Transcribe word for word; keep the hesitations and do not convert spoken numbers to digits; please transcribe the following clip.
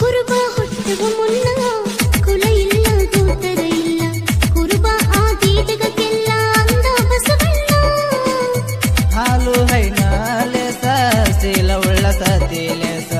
ಕುರುಬ ಹುಟ್ಟುವ ಮುನ್ನ ಕುಲ ಇಲ್ಲ ಗೋತರ ಇಲ್ಲ ಕುರುಬ ಆದಿ ಜಗಕ್ಕೆಲ್ಲ ಅಂದ ಬಸವಣ್ಣ ಹಾಲು ಹೈನಾಲೆಸ ಶೀಲ ಉಳ್ಳ ಸತಿಲೆಸ